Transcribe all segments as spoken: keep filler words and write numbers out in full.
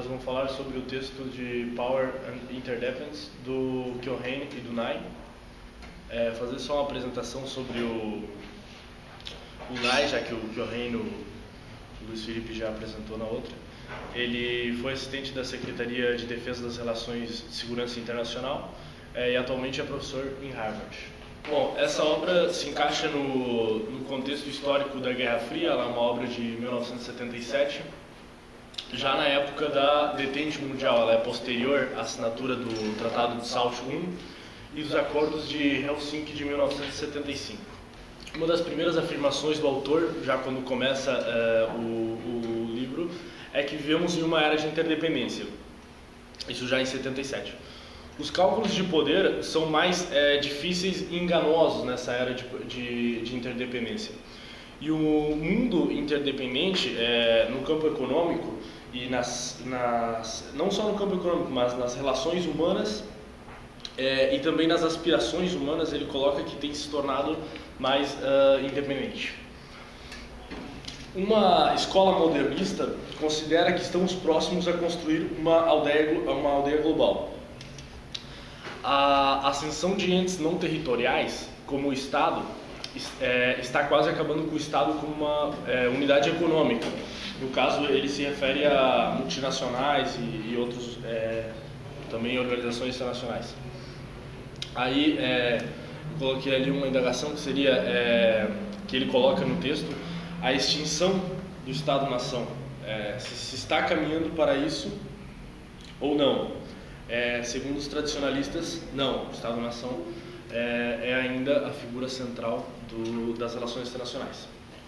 nós vamos falar sobre o texto de Power and Interdependence do Keohane e do Nye. É, fazer só uma apresentação sobre o, o Nye, já que o Keohane, o Luiz Felipe já apresentou na outra. Ele foi assistente da Secretaria de Defesa das Relações de Segurança Internacional é, e atualmente é professor em Harvard. Bom, essa obra se encaixa no, no contexto histórico da Guerra Fria. Ela é uma obra de mil novecentos e setenta e sete, já na época da detente mundial. Ela é posterior à assinatura do Tratado de Salt I e dos Acordos de Helsinki de mil novecentos e setenta e cinco. Uma das primeiras afirmações do autor, já quando começa uh, o, o livro, é que vivemos em uma era de interdependência, isso já em setenta e sete. Os cálculos de poder são mais é, difíceis e enganosos nessa era de, de, de interdependência. E o mundo interdependente, é, no campo econômico, e nas, nas, não só no campo econômico, mas nas relações humanas é, e também nas aspirações humanas, ele coloca que tem se tornado mais uh, independente. Uma escola modernista considera que estamos próximos a construir uma aldeia, uma aldeia global. A ascensão de entes não territoriais, como o Estado, é, está quase acabando com o Estado como uma é, unidade econômica. No caso, ele se refere a multinacionais e, e outros, é, também organizações internacionais. Aí, é, eu coloquei ali uma indagação que seria, é, que ele coloca no texto, a extinção do Estado-nação. É, se, se está caminhando para isso ou não. É, segundo os tradicionalistas, não. O Estado-nação é, é ainda a figura central do, das relações internacionais.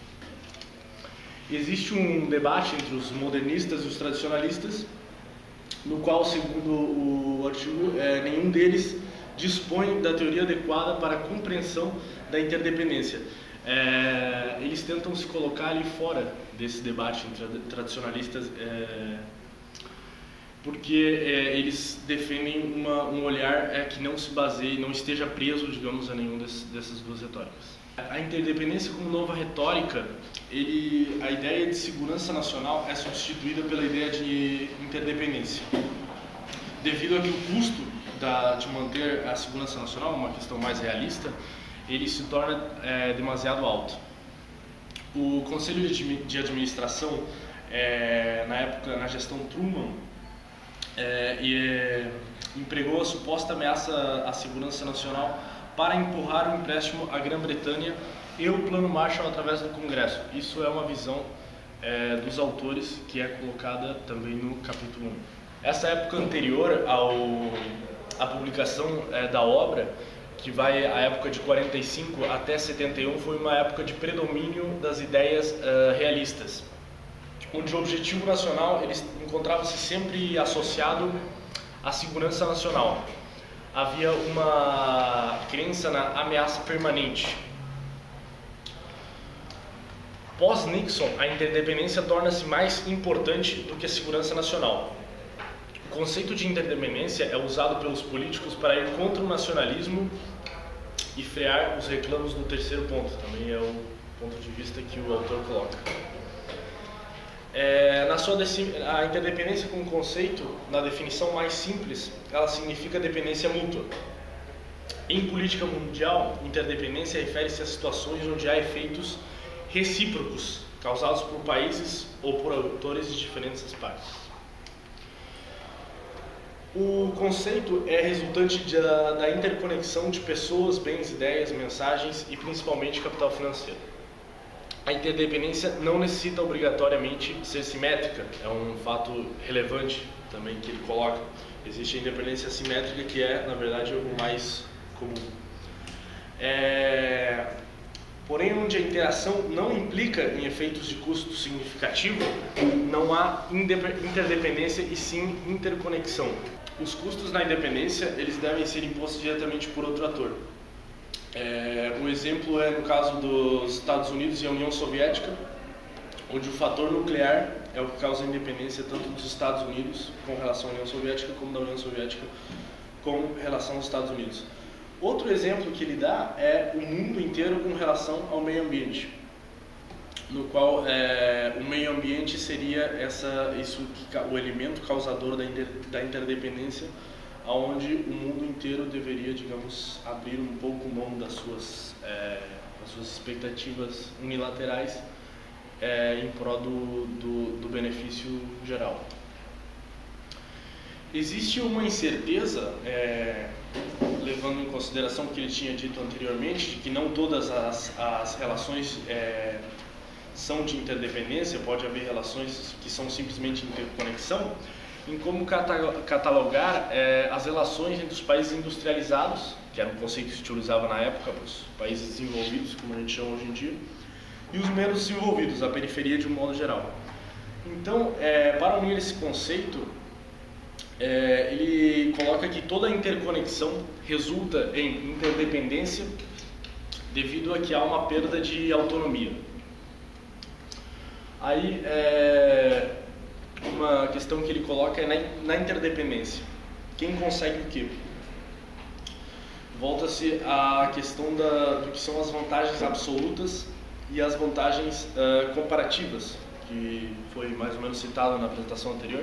Existe um debate entre os modernistas e os tradicionalistas, no qual, segundo o artigo, é, nenhum deles dispõe da teoria adequada para a compreensão da interdependência. É, eles tentam se colocar ali fora desse debate entre tradicionalistas, é, porque é, eles defendem uma, um olhar é, que não se baseie, não esteja preso, digamos, a nenhum desses, dessas duas retóricas. A interdependência como nova retórica, ele, a ideia de segurança nacional é substituída pela ideia de interdependência, devido a que o custo da, de manter a segurança nacional, uma questão mais realista, ele se torna é, demasiado alto. O Conselho de Administração, é, na época, na gestão Truman, É, e é, empregou a suposta ameaça à segurança nacional para empurrar o empréstimo à Grã-Bretanha e o Plano Marshall através do Congresso. Isso é uma visão é, dos autores que é colocada também no capítulo um. Essa época anterior ao, à publicação é, da obra, que vai à época de quarenta e cinco até setenta e um, foi uma época de predomínio das ideias uh, realistas, onde o objetivo nacional ele encontrava-se sempre associado à segurança nacional. Havia uma crença na ameaça permanente. Pós-Nixon, a interdependência torna-se mais importante do que a segurança nacional. O conceito de interdependência é usado pelos políticos para ir contra o nacionalismo e frear os reclamos do terceiro ponto. Também é o ponto de vista que o autor coloca. É, na sua a interdependência como conceito, na definição mais simples, ela significa dependência mútua. Em política mundial, interdependência refere-se a situações onde há efeitos recíprocos causados por países ou por autores de diferentes partes. O conceito é resultante de, da, da interconexão de pessoas, bens, ideias, mensagens e principalmente capital financeiro. A interdependência não necessita obrigatoriamente ser simétrica, é um fato relevante também que ele coloca. Existe a independência simétrica, que é, na verdade, o mais comum. É... Porém, onde a interação não implica em efeitos de custo significativo, não há interdependência e sim interconexão. Os custos na independência eles devem ser impostos diretamente por outro ator. É, um exemplo é no caso dos Estados Unidos e a União Soviética, onde o fator nuclear é o que causa a independência tanto dos Estados Unidos com relação à União Soviética, como da União Soviética com relação aos Estados Unidos. Outro exemplo que ele dá é o mundo inteiro com relação ao meio ambiente. no qual é, o meio ambiente seria essa, isso, o elemento causador da, inter, da interdependência, onde o mundo inteiro deveria, digamos, abrir um pouco mão das suas, é, das suas expectativas unilaterais é, em prol do, do, do benefício geral. Existe uma incerteza, é, levando em consideração o que ele tinha dito anteriormente, de que não todas as, as relações é, são de interdependência, pode haver relações que são simplesmente interconexão, em como catalogar é, as relações entre os países industrializados, que era um conceito que se utilizava na época para os países desenvolvidos, como a gente chama hoje em dia, e os menos desenvolvidos, a periferia de um modo geral. Então, é, para unir esse conceito, é, ele coloca que toda interconexão resulta em interdependência devido a que há uma perda de autonomia. Aí, é, uma questão que ele coloca é na, na interdependência. Quem consegue o quê? Volta-se à questão da, do que são as vantagens absolutas e as vantagens uh, comparativas, que foi mais ou menos citado na apresentação anterior.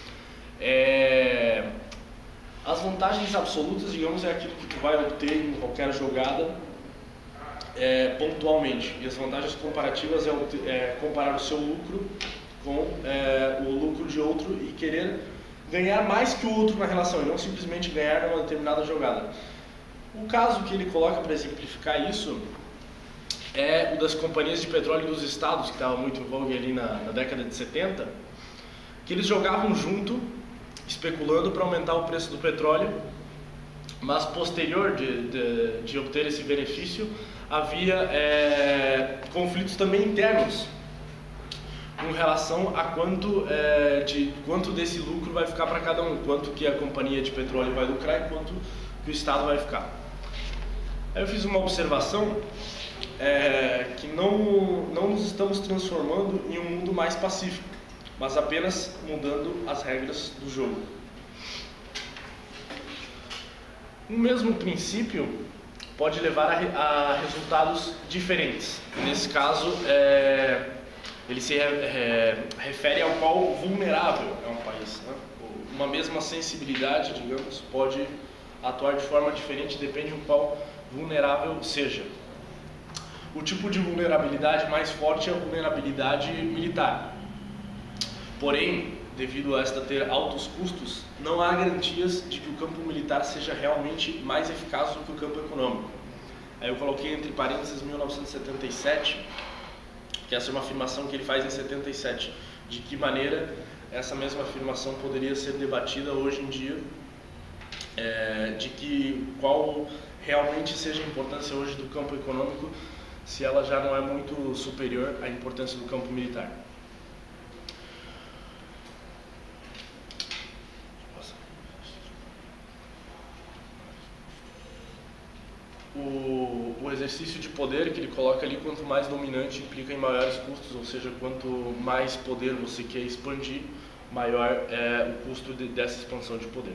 É, as vantagens absolutas, digamos, é aquilo que tu vai obter em qualquer jogada é, pontualmente. E as vantagens comparativas é, obter, é comparar o seu lucro com é, o lucro de outro e querer ganhar mais que o outro na relação, e não simplesmente ganhar numa determinada jogada. O caso que ele coloca para exemplificar isso é o das companhias de petróleo dos estados, que estava muito em voga ali na, na década de setenta, que eles jogavam junto, especulando para aumentar o preço do petróleo, mas posterior de, de, de obter esse benefício, havia é, conflitos também internos com relação a quanto, é, de, quanto desse lucro vai ficar para cada um, quanto que a companhia de petróleo vai lucrar e quanto que o Estado vai ficar. Aí eu fiz uma observação é, que não, não nos estamos transformando em um mundo mais pacífico, mas apenas mudando as regras do jogo. O mesmo princípio pode levar a, a resultados diferentes. Nesse caso, é, ele se é, refere ao qual vulnerável é um país, né? Uma mesma sensibilidade, digamos, pode atuar de forma diferente, depende do qual vulnerável seja. O tipo de vulnerabilidade mais forte é a vulnerabilidade militar. Porém, devido a esta ter altos custos, não há garantias de que o campo militar seja realmente mais eficaz do que o campo econômico. Aí eu coloquei entre parênteses mil novecentos e setenta e sete, que essa é uma afirmação que ele faz em setenta e sete. De que maneira essa mesma afirmação poderia ser debatida hoje em dia, é, de que qual realmente seja a importância hoje do campo econômico, se ela já não é muito superior à importância do campo militar. O, o exercício de poder que ele coloca ali, quanto mais dominante, implica em maiores custos, ou seja, quanto mais poder você quer expandir, maior é o custo de, dessa expansão de poder.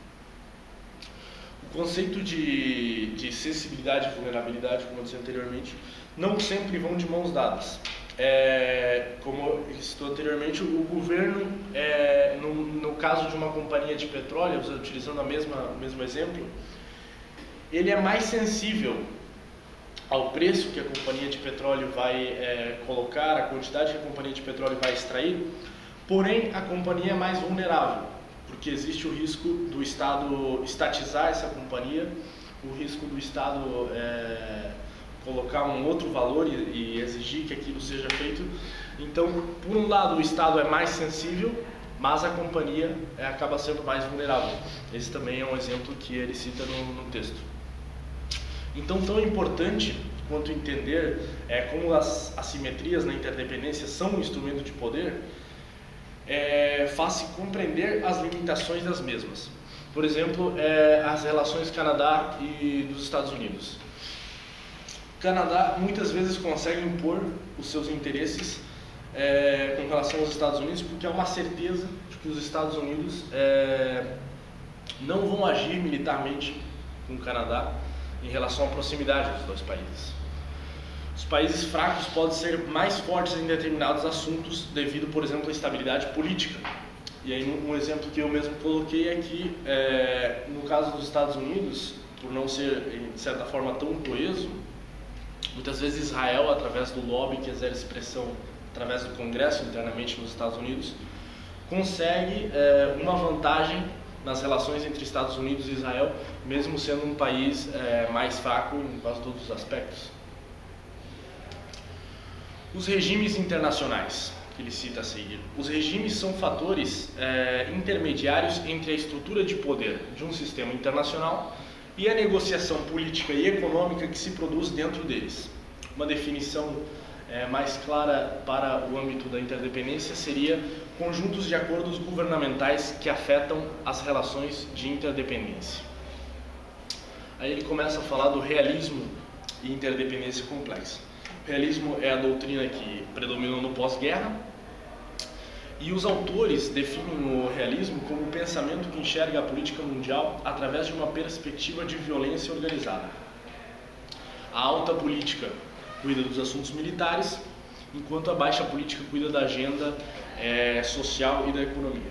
O conceito de, de sensibilidade e vulnerabilidade, como eu disse anteriormente, não sempre vão de mãos dadas. É, como ele citou anteriormente, o governo, é, no, no caso de uma companhia de petróleo, utilizando a mesma, o mesmo exemplo, ele é mais sensível ao preço que a companhia de petróleo vai é, colocar, a quantidade que a companhia de petróleo vai extrair, porém a companhia é mais vulnerável, porque existe o risco do Estado estatizar essa companhia, o risco do Estado é, colocar um outro valor e, e exigir que aquilo seja feito. Então, por um lado, o Estado é mais sensível, mas a companhia é, acaba sendo mais vulnerável. Esse também é um exemplo que ele cita no, no texto. Então, tão importante quanto entender é, como as assimetrias na interdependência são um instrumento de poder, é, faz-se compreender as limitações das mesmas. Por exemplo, é, as relações Canadá e dos Estados Unidos. O Canadá muitas vezes consegue impor os seus interesses é, com relação aos Estados Unidos, porque há uma certeza de que os Estados Unidos é, não vão agir militarmente com o Canadá em relação à proximidade dos dois países. Os Os países fracos podem ser mais fortes em determinados assuntos devido, por exemplo, à estabilidade política. E aí um exemplo que eu mesmo coloquei é que, é, no caso dos Estados Unidos, por não ser, de certa forma, tão coeso, muitas vezes Israel, através do lobby que exerce pressão através do Congresso internamente nos Estados Unidos, consegue é, uma vantagem nas relações entre Estados Unidos e Israel, mesmo sendo um país é, mais fraco em quase todos os aspectos. Os regimes internacionais, que ele cita a seguir. Os regimes são fatores é, intermediários entre a estrutura de poder de um sistema internacional e a negociação política e econômica que se produz dentro deles. Uma definição é, mais clara para o âmbito da interdependência seria conjuntos de acordos governamentais que afetam as relações de interdependência. Aí ele começa a falar do realismo e interdependência complexa. O realismo é a doutrina que predominou no pós-guerra, e os autores definem o realismo como o pensamento que enxerga a política mundial através de uma perspectiva de violência organizada. A alta política cuida dos assuntos militares, enquanto a baixa política cuida da agenda é, social e da economia.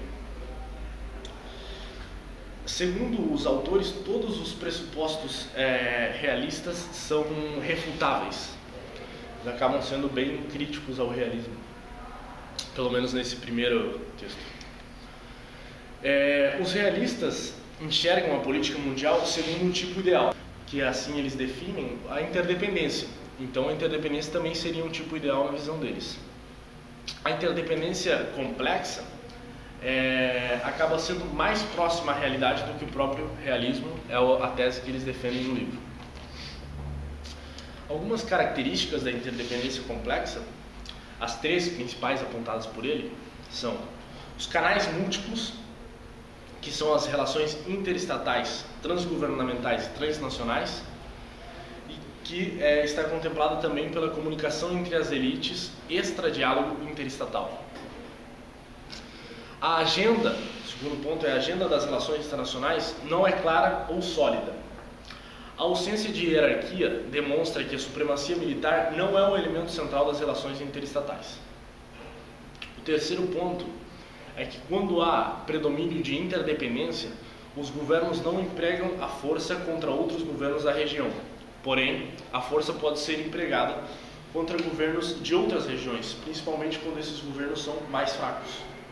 Segundo os autores, todos os pressupostos é, realistas são refutáveis. Eles acabam sendo bem críticos ao realismo, pelo menos nesse primeiro texto. É, os realistas enxergam a política mundial segundo um tipo ideal, que assim eles definem a interdependência. Então a interdependência também seria um tipo ideal na visão deles. A interdependência complexa é, acaba sendo mais próxima à realidade do que o próprio realismo, é a tese que eles defendem no livro. Algumas características da interdependência complexa, as três principais apontadas por ele, são os canais múltiplos, que são as relações interestatais, transgovernamentais e transnacionais, e que é, está contemplada também pela comunicação entre as elites, extra-diálogo interestatal. A agenda, o segundo ponto é a agenda das relações internacionais, não é clara ou sólida. A ausência de hierarquia demonstra que a supremacia militar não é um elemento central das relações interestatais. O terceiro ponto é que quando há predomínio de interdependência, os governos não empregam a força contra outros governos da região. Porém, a força pode ser empregada contra governos de outras regiões, principalmente quando esses governos são mais fracos.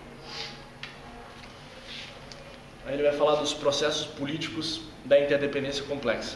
Aí ele vai falar dos processos políticos da interdependência complexa.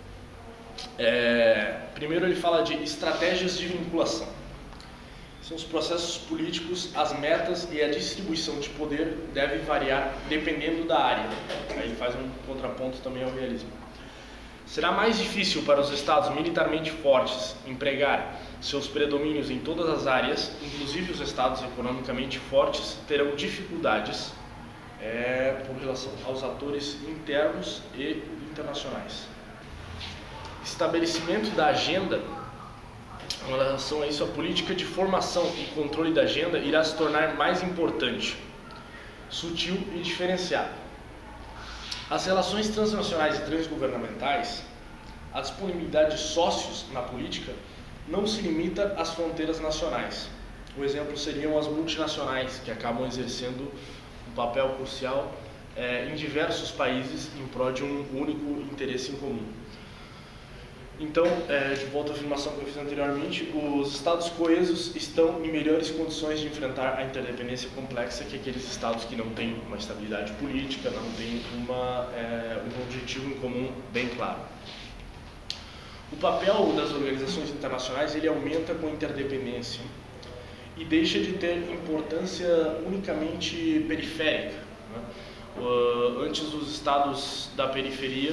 É, primeiro ele fala de estratégias de vinculação. São os processos políticos, as metas e a distribuição de poder devem variar dependendo da área. Aí ele faz um contraponto também ao realismo. Será mais difícil para os estados militarmente fortes empregar seus predomínios em todas as áreas, inclusive os estados economicamente fortes terão dificuldades é, por relação aos atores internos e internacionais. Estabelecimento da agenda, em relação a isso, a política de formação e controle da agenda irá se tornar mais importante, sutil e diferenciada. As relações transnacionais e transgovernamentais, a disponibilidade de sócios na política não se limita às fronteiras nacionais. O exemplo seriam as multinacionais, que acabam exercendo um papel crucial é, em diversos países em prol de um único interesse em comum. Então, é, de volta à afirmação que eu fiz anteriormente, os estados coesos estão em melhores condições de enfrentar a interdependência complexa que aqueles estados que não têm uma estabilidade política, não têm uma, é, um objetivo em comum bem claro. O papel das organizações internacionais ele aumenta com a interdependência e deixa de ter importância unicamente periférica, né? Uh, antes os estados da periferia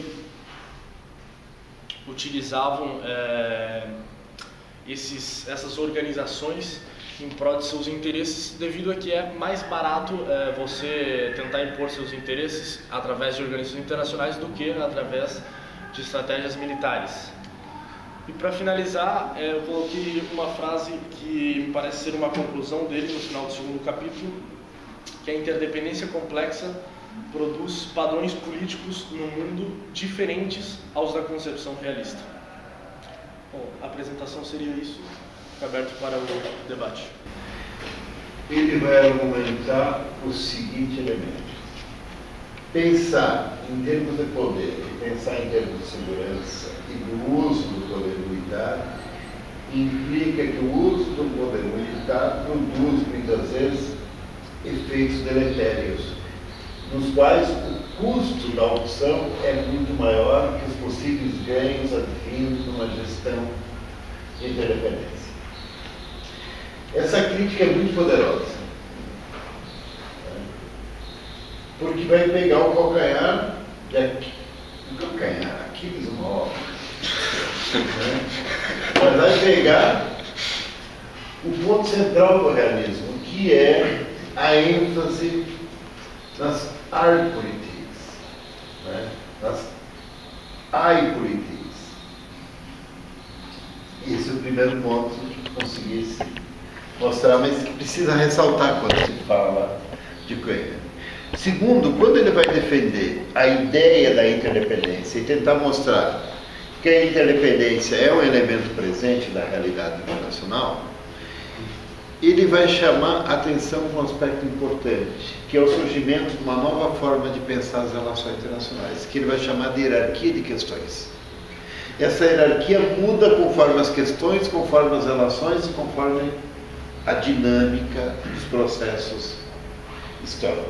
utilizavam é, esses, essas organizações em prol de seus interesses, devido a que é mais barato é, você tentar impor seus interesses através de organizações internacionais do que através de estratégias militares. E para finalizar, é, eu coloquei uma frase que me parece ser uma conclusão dele no final do segundo capítulo, que a interdependência complexa produz padrões políticos no mundo diferentes aos da concepção realista. Bom, a apresentação seria isso, fica aberto para o debate. Ele vai argumentar o seguinte elemento: pensar em termos de poder, pensar em termos de segurança e do uso do poder militar implica que o uso do poder militar produz muitas vezes efeitos deletérios, nos quais o custo da opção é muito maior que os possíveis ganhos advindos numa gestão de interdependência. Essa crítica é muito poderosa, porque vai pegar o calcanhar, o calcanhar, Aquiles uma né? Mas vai pegar o ponto central do realismo, que é a ênfase nas Art-Politics, né? nas I-Politics. Esse é o primeiro ponto que conseguisse mostrar, mas que precisa ressaltar quando se fala de Coelho. Segundo, quando ele vai defender a ideia da interdependência e tentar mostrar que a interdependência é um elemento presente da realidade internacional, ele vai chamar atenção para um aspecto importante, que é o surgimento de uma nova forma de pensar as relações internacionais, que ele vai chamar de hierarquia de questões. Essa hierarquia muda conforme as questões, conforme as relações e conforme a dinâmica dos processos históricos.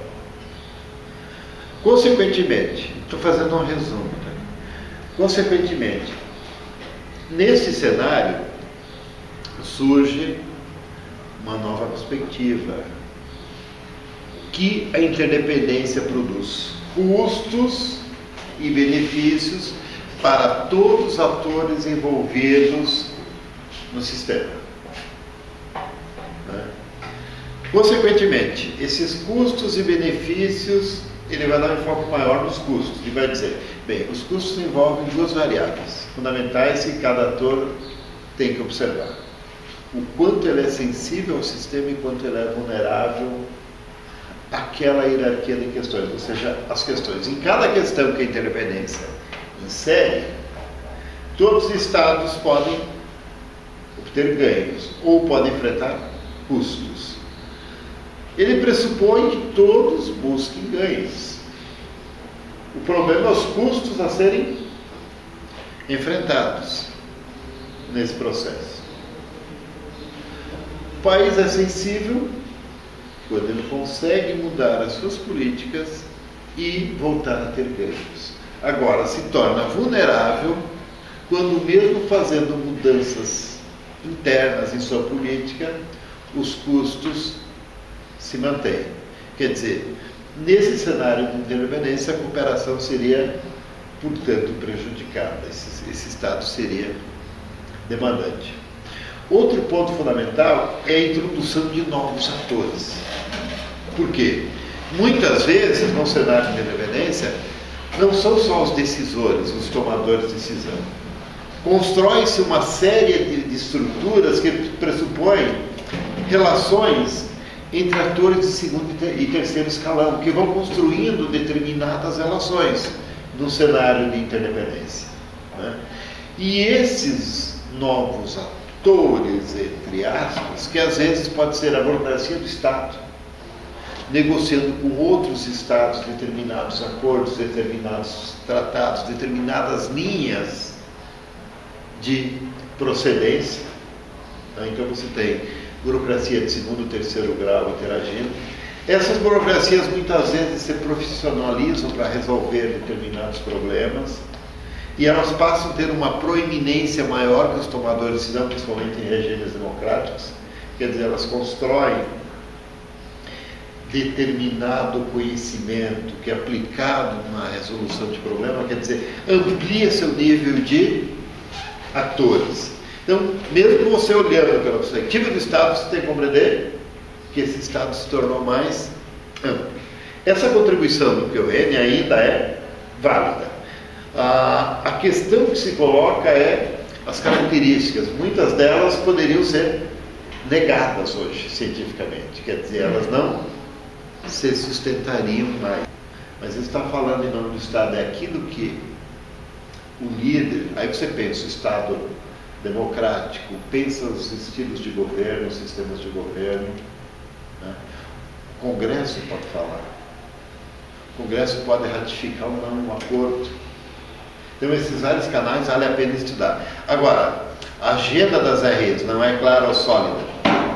Consequentemente, estou fazendo um resumo, tá? Consequentemente, nesse cenário surge uma nova perspectiva que a interdependência produz custos e benefícios para todos os atores envolvidos no sistema. Né? Consequentemente, esses custos e benefícios, ele vai dar um foco maior nos custos e vai dizer, bem, os custos envolvem duas variáveis fundamentais que cada ator tem que observar: o quanto ele é sensível ao sistema e quanto ele é vulnerável àquela hierarquia de questões, ou seja, as questões. Em cada questão que a interdependência insere, todos os estados podem obter ganhos ou podem enfrentar custos. Ele pressupõe que todos busquem ganhos. O problema é os custos a serem enfrentados nesse processo. O país é sensível quando ele consegue mudar as suas políticas e voltar a ter ganhos. Agora, se torna vulnerável quando, mesmo fazendo mudanças internas em sua política, os custos se mantêm. Quer dizer, nesse cenário de interdependência, a cooperação seria, portanto, prejudicada. Esse, esse Estado seria demandante. Outro ponto fundamental é a introdução de novos atores. Por quê? Muitas vezes, no cenário de interdependência, não são só os decisores, os tomadores de decisão. Constrói-se uma série de, de estruturas que pressupõem relações entre atores de segundo e terceiro escalão, que vão construindo determinadas relações no cenário de interdependência. Né? E esses novos atores, entre aspas, que às vezes pode ser a burocracia do Estado, negociando com outros estados determinados acordos, determinados tratados, determinadas linhas de procedência. Então você tem burocracia de segundo e terceiro grau interagindo. Essas burocracias muitas vezes se profissionalizam para resolver determinados problemas e elas passam a ter uma proeminência maior que os tomadores de decisão, principalmente em regimes democráticos. Quer dizer, elas constroem determinado conhecimento que, aplicado na resolução de problema, quer dizer, amplia seu nível de atores. Então, mesmo você olhando pela perspectiva do Estado, você tem que compreender que esse Estado se tornou mais amplo. Essa contribuição do P O N ainda é válida. A, a questão que se coloca é as características. Muitas delas poderiam ser negadas hoje, cientificamente. Quer dizer, elas não se sustentariam mais. Mas ele está falando em nome do Estado, é aquilo que o líder, aí você pensa, o Estado democrático, pensa os estilos de governo, os sistemas de governo. Né? O Congresso pode falar. O Congresso pode ratificar ou não um acordo. Então, esses vários canais vale a pena estudar. Agora, a agenda das R Es não é clara ou sólida.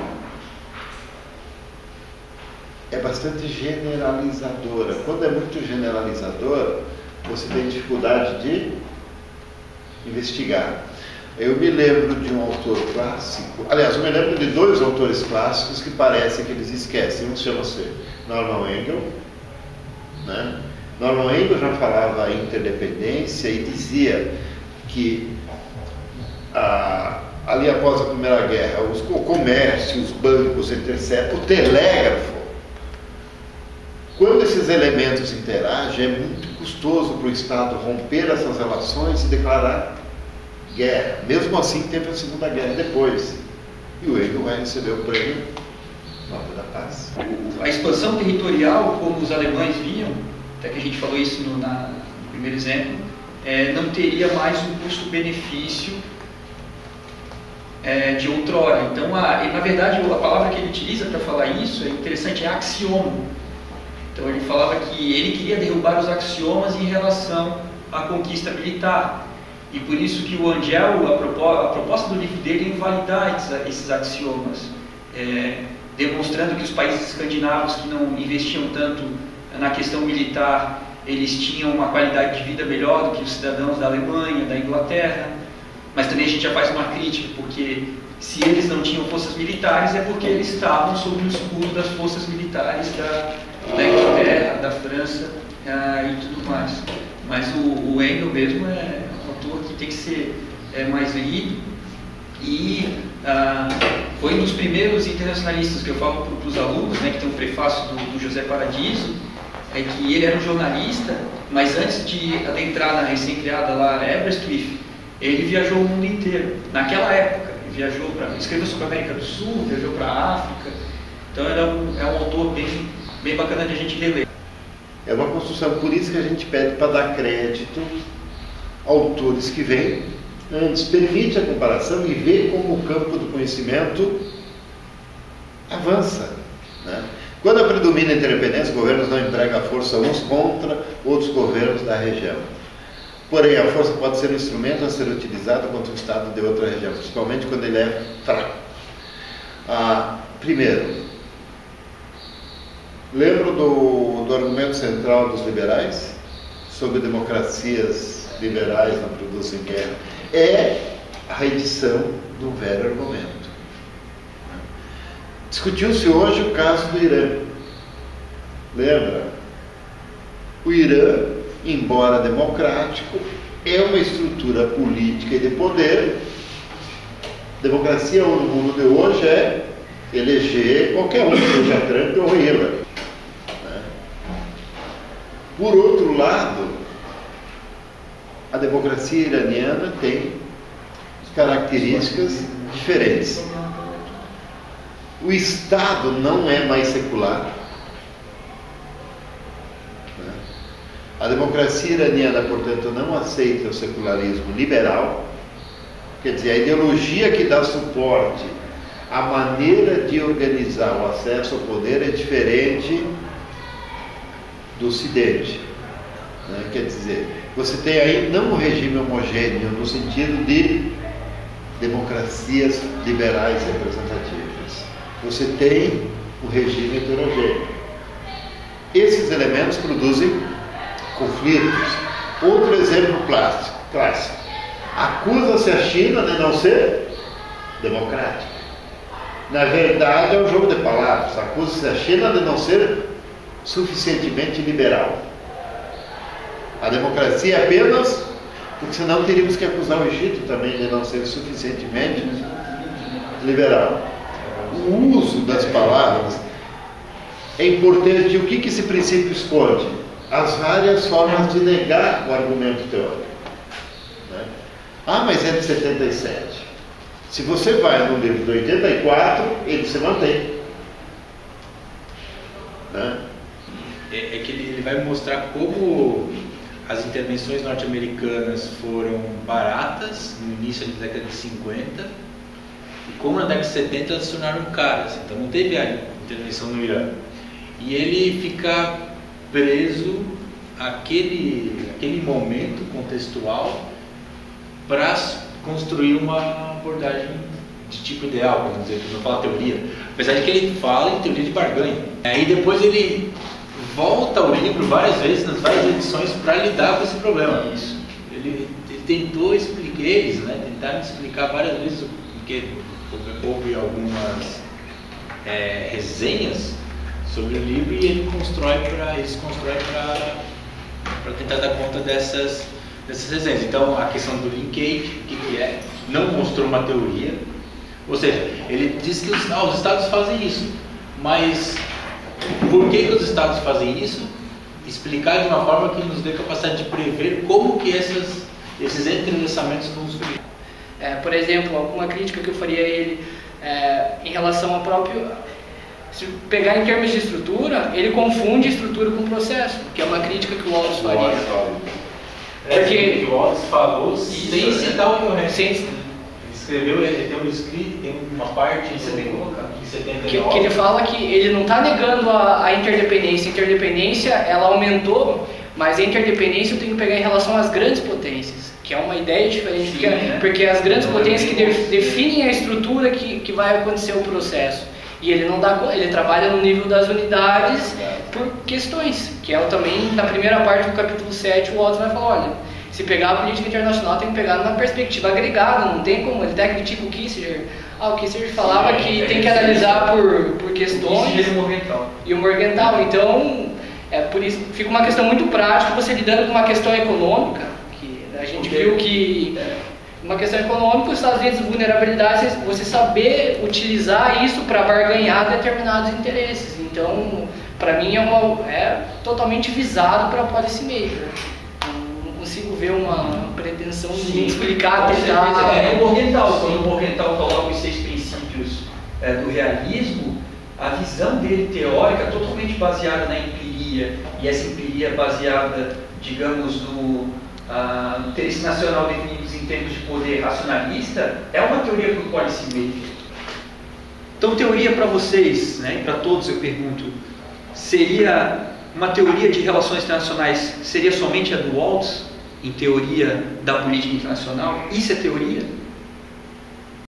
É bastante generalizadora. Quando é muito generalizador, você tem dificuldade de investigar. Eu me lembro de um autor clássico, aliás, eu me lembro de dois autores clássicos que parece que eles esquecem. Um chama-se Norman Engel, né? Norman Engel já falava em interdependência e dizia que a, ali após a Primeira Guerra, os, o comércio, os bancos, etcétera, o telégrafo, quando esses elementos interagem, é muito custoso para o Estado romper essas relações e declarar guerra. Mesmo assim, teve a Segunda Guerra depois. E o Engel vai receber o prêmio Nobel da Paz. A expansão territorial, como os alemães viam, até que a gente falou isso no, na, no primeiro exemplo, é, não teria mais um custo-benefício é, de outrora. Então, a, e, na verdade, a palavra que ele utiliza para falar isso é interessante, é axioma. Então, ele falava que ele queria derrubar os axiomas em relação à conquista militar. E por isso que o Angel, a, propo, a proposta do livro dele é invalidar esses, esses axiomas, é, demonstrando que os países escandinavos que não investiam tanto na questão militar, eles tinham uma qualidade de vida melhor do que os cidadãos da Alemanha, da Inglaterra. Mas também a gente já faz uma crítica, porque se eles não tinham forças militares é porque eles estavam sob o escudo das forças militares da, da Inglaterra, da França ah, e tudo mais. Mas o, o Engel mesmo é um autor que tem que ser é, mais lido e ah, foi um dos primeiros internacionalistas que eu falo para os alunos, né, que tem um prefácio do, do José Paradiso, é que ele era um jornalista, mas antes de adentrar na recém-criada lá Aberystwyth, ele viajou o mundo inteiro. Naquela época, ele viajou para, escreveu sobre a América do Sul, viajou para a África. Então era um, é um autor bem, bem bacana de a gente reler. É uma construção, por isso que a gente pede para dar crédito a autores que vêm antes, permite a comparação e vê como o campo do conhecimento avança, né? Quando a predomina a interdependência, os governos não empregam a força uns contra outros governos da região. Porém, a força pode ser um instrumento a ser utilizado contra o Estado de outra região, principalmente quando ele é fraco. Ah, primeiro, lembro do, do argumento central dos liberais sobre democracias liberais não produzem guerra. É a reedição do velho argumento. Discutiu-se hoje o caso do Irã. Lembra? O Irã, embora democrático, é uma estrutura política e de poder. Democracia no mundo de hoje é eleger qualquer um, seja Trump ou Hillary. Por outro lado, a democracia iraniana tem características diferentes. O Estado não é mais secular. A democracia iraniana, portanto, não aceita o secularismo liberal. Quer dizer, a ideologia que dá suporte à maneira de organizar o acesso ao poder é diferente do Ocidente. Né? Quer dizer, você tem aí não um regime homogêneo no sentido de democracias liberais representativas. Você tem o regime heterogêneo. Esses elementos produzem conflitos. Outro exemplo clássico, clássico. Acusa-se a China de não ser democrática. Na verdade, é um jogo de palavras. Acusa-se a China de não ser suficientemente liberal. A democracia é apenas, porque senão teríamos que acusar o Egito também de não ser suficientemente liberal. O uso das palavras é importante. E o que, que esse princípio esconde? As várias formas de negar o argumento teórico. Né? Ah, mas é de setenta e sete. Se você vai no livro de oitenta e quatro, ele se mantém. Né? É, é que ele, ele vai mostrar como as intervenções norte-americanas foram baratas no início da década de cinquenta, e como na década de setenta elas se tornaram caras, então não teve a intervenção no Irã. E ele fica preso àquele, àquele momento contextual para construir uma abordagem de tipo ideal, vamos dizer, não fala teoria, apesar de que ele fala em teoria de barganha. Aí depois ele volta ao livro várias vezes, nas várias edições, para lidar com esse problema. Isso. Ele, ele tentou explicar eles, né? Tentaram explicar várias vezes, porque houve algumas é, resenhas sobre o livro e ele constrói para eles constroem para tentar dar conta dessas dessas resenhas. Então a questão do linkage, o que, que é? Não mostrou uma teoria, ou seja, ele diz que os, ah, os estados fazem isso, mas por que, que os estados fazem isso? Explicar de uma forma que nos dê capacidade de prever como que essas, esses entrelaçamentos vão surgir. É, por exemplo, alguma crítica que eu faria a ele é, em relação ao próprio... Se pegar em termos de estrutura, ele confunde estrutura com processo, que é uma crítica que o Wallace faria. É, porque o Wallace falou sem citar o Johannes. Sem... Ele escreveu, ele tem um escrito, tem uma parte em setenta e nove. Que, que ele fala que ele não está negando a, a interdependência. A interdependência, ela aumentou, mas a interdependência eu tenho que pegar em relação às grandes potências, que é uma ideia diferente, Sim, porque, né? porque as grandes não potências é que de, definem a estrutura que, que vai acontecer o processo. E ele não dá, ele trabalha no nível das unidades por questões, que é também na primeira parte do capítulo sete, o Walter vai falar, olha, se pegar a política internacional tem que pegar numa perspectiva agregada, não tem como, ele até critica o Kissinger. Ah, o Kissinger falava Sim, que é, tem que analisar por, por questões. E o Morgenthau. E o Morgenthau, então, é por isso fica uma questão muito prática, você lidando com uma questão econômica, que a gente Porque, viu que... É, uma questão econômica, os Estados Unidos, vulnerabilidade, você saber utilizar isso para barganhar determinados interesses. Então, para mim, é, uma, é totalmente visado para policy maker. Não consigo ver uma pretensão de explicar, tentar... É, no Morgenthau, quando o Morgenthau coloca os seis princípios é, do realismo, a visão dele teórica é totalmente baseada na empiria, e essa empiria baseada, digamos, no... Uh, o interesse nacional definido em termos de poder racionalista é uma teoria para o policy maker. Então, teoria para vocês, né, e para todos eu pergunto, seria uma teoria de relações internacionais, seria somente a do Waltz, em teoria da política internacional? Isso é teoria?